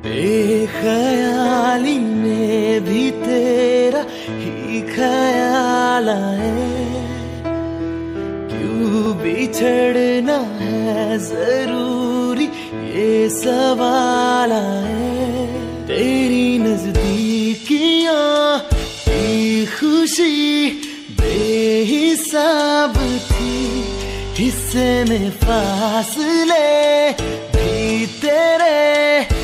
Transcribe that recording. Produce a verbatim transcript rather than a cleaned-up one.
बेख्याली में भी तेरा ही ख्याल आए, क्यों बिछड़ना है जरूरी ये सवाल आए। तेरी नजदीकियां की खुशी बेहिसाब थी, हिस्से में फासले भी तेरे